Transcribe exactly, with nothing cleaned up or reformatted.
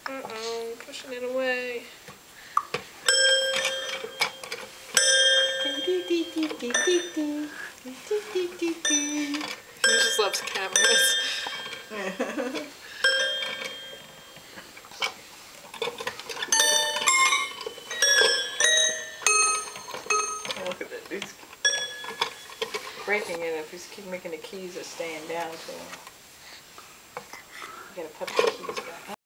Uh-oh, pushing it away. He just loves cameras. Look at that. He's breaking it if he's keep making the keys are staying down to him. You gotta put the keys back.